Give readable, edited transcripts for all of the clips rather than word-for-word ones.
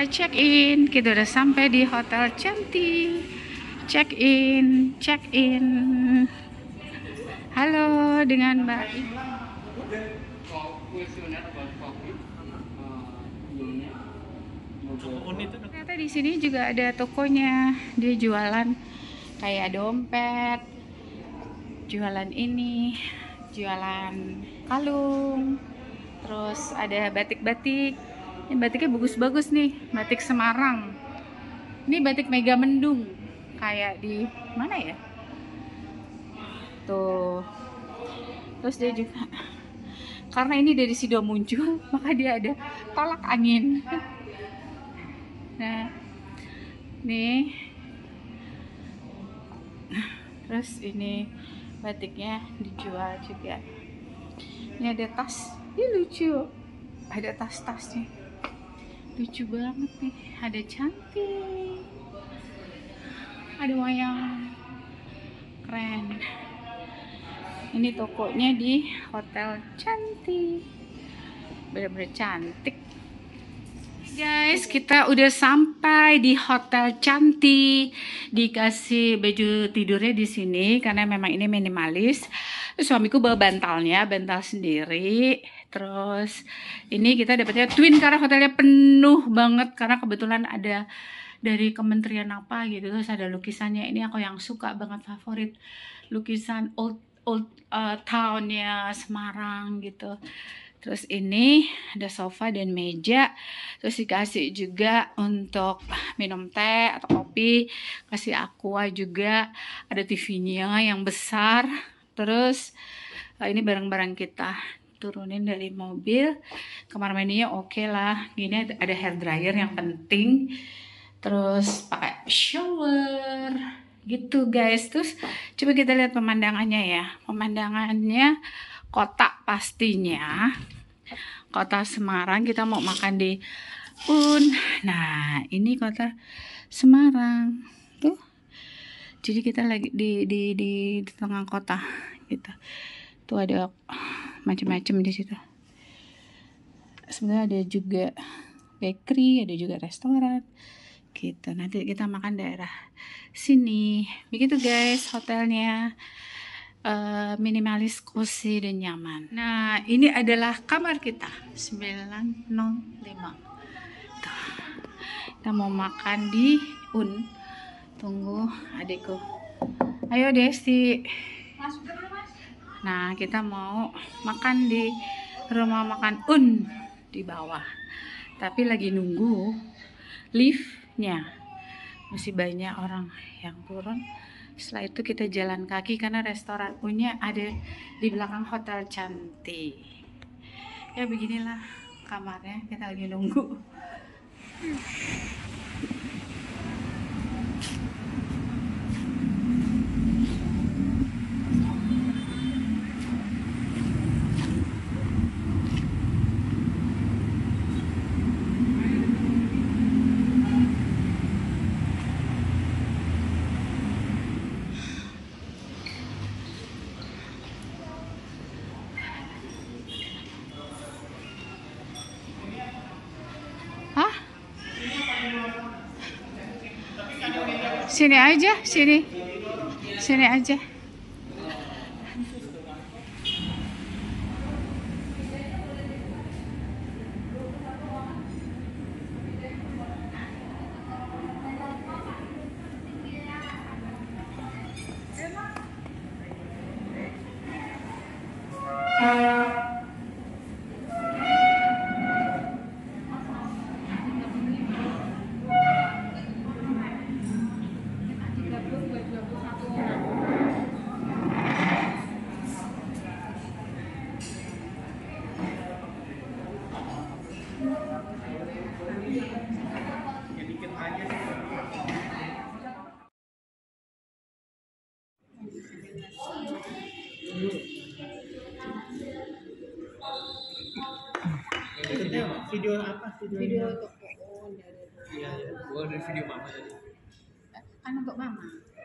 Kita check in. Kita udah sampai di Hotel Cantik. Check in, check in. Halo dengan Mbak. Ternyata di sini juga ada tokonya. Dia jualan kayak dompet, jualan ini, jualan kalung, terus ada batik-batik. Ini batiknya bagus-bagus nih, batik Semarang. Ini batik Megamendung, kayak di mana ya? Tuh. Terus dia juga, karena ini dari Sido muncul, maka dia ada tolak angin. Nah, nih. Terus ini batiknya dijual juga. Ini ada tas, ini lucu. Ada tas-tasnya, lucu banget nih. Ada cantik, ada wayang, keren. Ini tokonya di Hotel Cantik, bener-bener cantik. Guys, kita udah sampai di Hotel Cantik. Dikasih baju tidurnya di sini karena memang ini minimalis. Terus suamiku bawa bantalnya, bantal sendiri. Terus ini kita dapetnya twin karena hotelnya penuh banget karena kebetulan ada dari kementerian apa gitu. Terus ada lukisannya. Ini aku yang suka banget, favorit lukisan old townnya Semarang gitu. Terus ini ada sofa dan meja. Terus dikasih juga untuk minum teh atau kopi. Kasih aqua juga. Ada TV-nya yang besar. Terus ini barang-barang kita turunin dari mobil. Kamar mandinya oke lah. Gini ada hair dryer yang penting. Terus pakai shower gitu guys. Terus coba kita lihat pemandangannya ya. Pemandangannya kota pastinya, kota Semarang. Kita mau makan di Nah, ini kota Semarang tuh. Jadi kita lagi di tengah kota gitu. Tuh ada macam-macam di situ. Sebenarnya ada juga bakery, ada juga restoran gitu. Nanti kita makan daerah sini. Begitu guys hotelnya. Minimalis, cozy dan nyaman. Nah, ini adalah kamar kita 905. Tuh. Kita mau makan di Tunggu adikku. Ayo Desti. Nah, kita mau makan di rumah makan di bawah. Tapi lagi nunggu liftnya. Masih banyak orang yang turun. Setelah itu kita jalan kaki karena restoran punya ada di belakang Hotel Cantik. Ya beginilah kamarnya, kita lagi nunggu. Sini aja, sini aja. Video apa? Video untuk Iya, gua dari video mama tadi. kan untuk mama.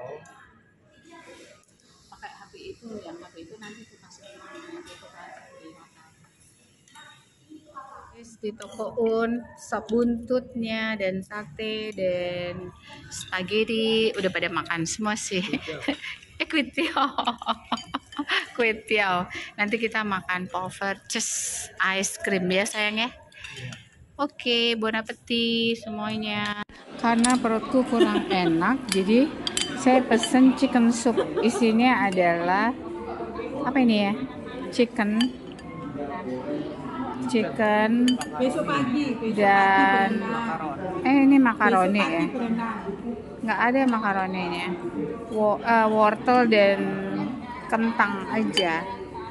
Pakai HP itu, yang HP itu nanti kita kasih ke mama, nanti kita transfer di hotel. Di toko Un, sop buntutnya dan sate dan spaghetti udah pada makan semua sih. Kuit tiao. Kuit tiao. Nanti kita makan Poffertjes ice cream ya sayang ya. Oke, bon appetit semuanya. Karena perutku kurang enak, jadi saya pesen chicken soup. Isinya adalah apa ini ya? Chicken Besok pagi dan ini makaroni ya. berenang. Nggak ada makaroninya. Wortel dan kentang aja.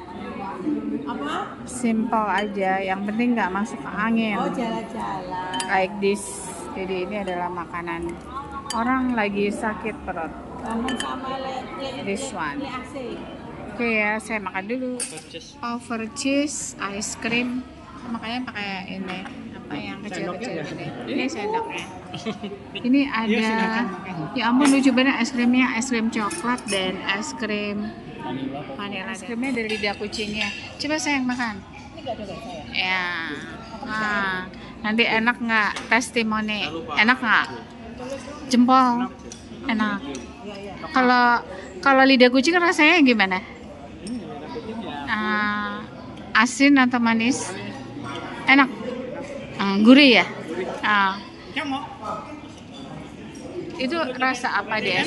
Apa? Simple aja, yang penting nggak masuk angin. Oh, jalan-jalan. Like this. Jadi ini adalah makanan orang lagi sakit perut. Bangun sama This one. AC. Oke ya, saya makan dulu. Poffertjes ice cream. Makanya pakai ini apa yang kecil-kecil ini. Ini sendoknya. Ini ada, ya ampun lucu banget es krimnya, es krim coklat dan es krim vanilla. Es krimnya dari lidah kucingnya. Coba sayang makan. Ya. Nah, nanti enak nggak? Testimoni. Enak nggak? Jempol. Enak. Kalau lidah kucing rasanya gimana? Asin atau manis? Enak. Gurih ya? Itu rasa apa dia?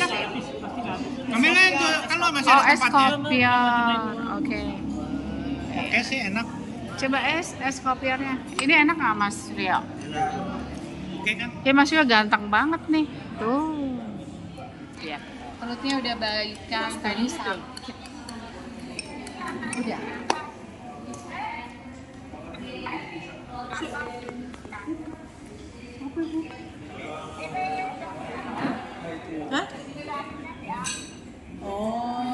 Oh, es kopior. Oke. Oke sih enak. Coba es kopiornya. Ini enak nggak Mas Rio? Oke kan? Ya Mas Rio ganteng banget nih. Tuh. Ya. Perutnya udah baikan, tadi sakit. Udah. Hah? Oh.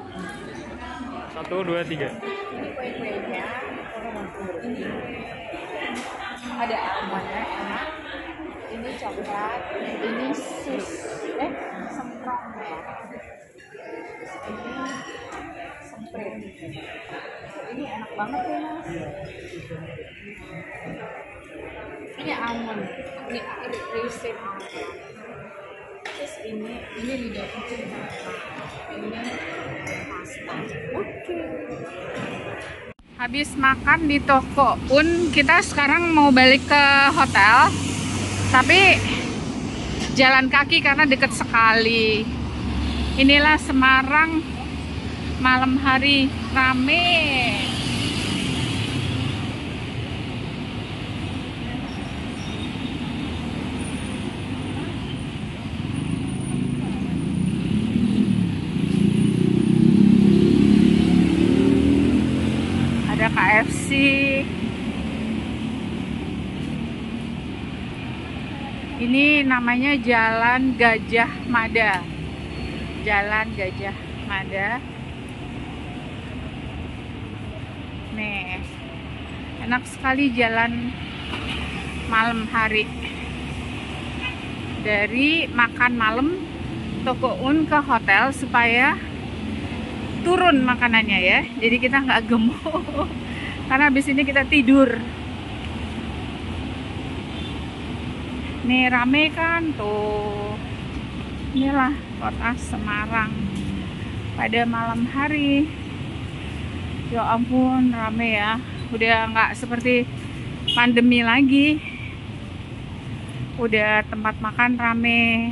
1, 2, 3. Ini kue-kuenya. Ini Ada almondnya enak. Ini coklat. Ini semprong ya. Ini semprit. Ini enak banget ya Mas. Ini almond. Ini raisin almond. Terus ini lidah kucing. Ini pasta. Oke. Habis makan di toko Un, kita sekarang mau balik ke hotel. Tapi jalan kaki karena deket sekali. Inilah Semarang malam hari, rame. Ada KFC. Ini namanya Jalan Gajah Mada. Jalan Gajah Mada. Nih, enak sekali jalan malam hari. Dari makan malam toko Un ke hotel supaya turun makanannya ya. Jadi kita nggak gemuk. Karena habis ini kita tidur. Nih rame kan tuh. Inilah kota Semarang pada malam hari. Ya ampun rame ya. Udah nggak seperti pandemi lagi. Udah tempat makan rame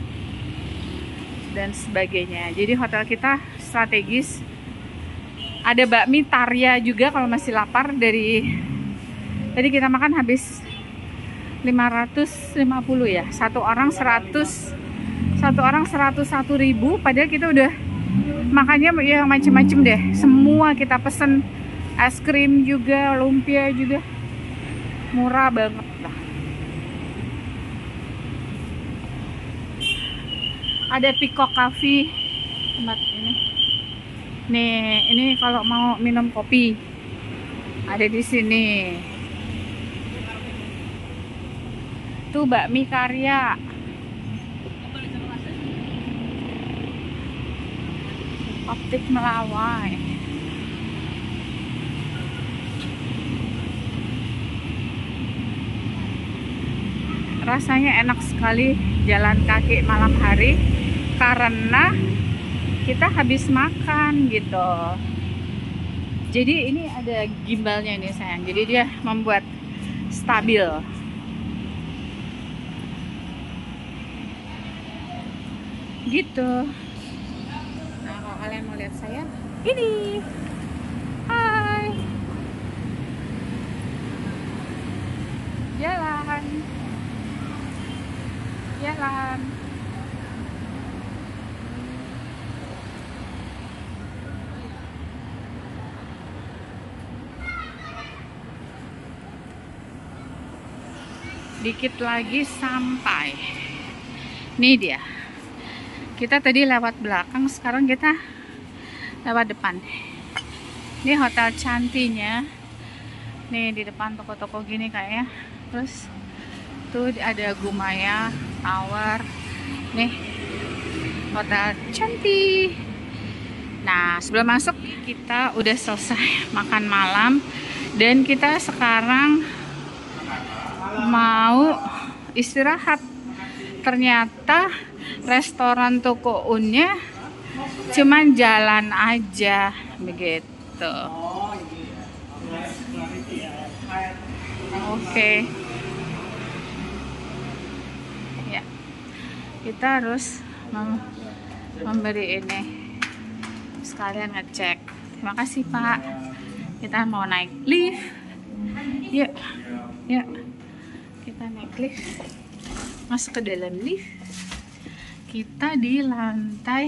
dan sebagainya. Jadi hotel kita strategis. Ada bakmi Tarya juga kalau masih lapar. Dari tadi kita makan habis 550 ya. Satu orang 101.000. Padahal kita udah makannya ya macem-macem deh. Semua kita pesen, es krim juga, lumpia juga, murah banget lah. Ada Peacock Coffee tempat ini. Nih, ini kalau mau minum kopi ada di sini. Tuh bakmi Karya. Optik Melawai. rasanya enak sekali jalan kaki malam hari karena kita habis makan gitu. Jadi ini ada gimbalnya nih sayang, jadi dia membuat stabil gitu. Nah, kalau kalian mau lihat saya, ini, hai, jalan. Dikit lagi sampai. Nih dia. Kita tadi lewat belakang, sekarang kita lewat depan. Ini hotel Cantinya. Nih di depan toko-toko gini kayaknya. Terus tuh ada Gumaya Tower. Nih hotel Cantik. Nah, sebelum masuk kita udah selesai makan malam dan kita sekarang mau istirahat. Ternyata restoran Toko Unnya cuman jalan aja begitu. Oke. Ya. Kita harus memberi ini sekalian ngecek. Terima kasih, Pak. Kita mau naik lift. Yuk. Yuk. Kita naik lift. Masuk ke dalam lift. Kita di lantai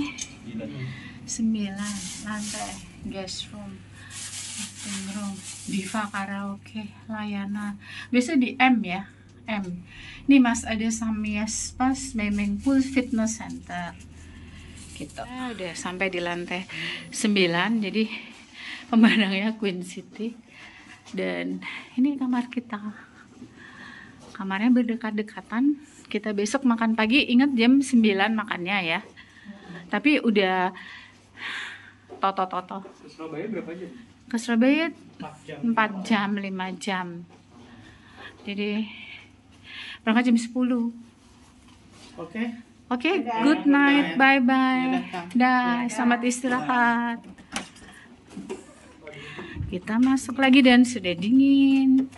9, lantai guest room, meeting room, Diva karaoke, layanan. Biasa di M ya, M. Ini Mas ada Samia Spa, swimming pool, fitness center. Gitu. Nah, udah sampai di lantai 9, jadi pemandangannya Queen City. Dan ini kamar kita. Kamarnya berdekat-dekatan. Kita besok makan pagi, ingat jam 9 makannya ya. Tapi udah toto-toto. Ke Surabaya berapa jam? Ke Surabaya 4 jam, 5 jam. Jadi berangkat jam 10. Oke. Oke, good night, bye-bye. Dah, selamat istirahat. Kita masuk lagi dan sudah dingin.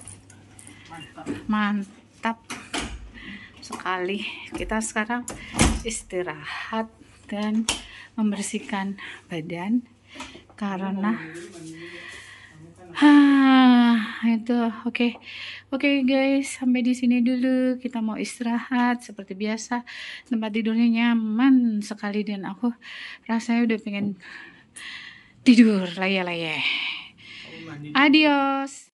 Mantap sekali. Kita sekarang istirahat dan membersihkan badan karena itu oke guys, sampai di sini dulu. Kita mau istirahat seperti biasa. Tempat tidurnya nyaman sekali dan aku rasanya udah pengen tidur leye-leye. Adios.